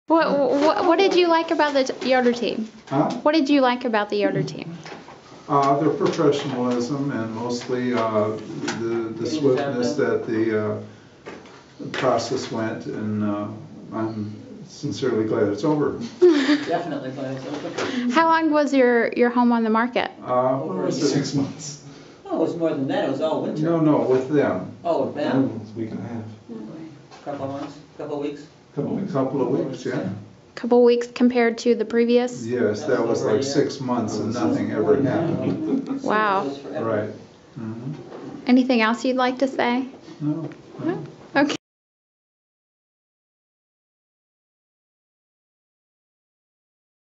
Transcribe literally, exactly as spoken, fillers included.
What, what what did you like about the Yoder team? Huh? What did you like about the Yoder team? Uh, their professionalism and mostly uh, the, the swiftness that the uh, process went, and uh, I'm sincerely glad it's over. Definitely glad it's over. How long was your, your home on the market? Uh, what was it? Six months. Oh, it was more than that, it was all winter. No, no, with them. Oh, with Yeah, them? it was a week and a half. Couple of months, couple of weeks? Couple A weeks. couple of weeks, yeah. Couple weeks compared to the previous? Yes, that was like six months and nothing ever happened. Wow. It was forever. Right. Mhm. Anything else you'd like to say? No, no.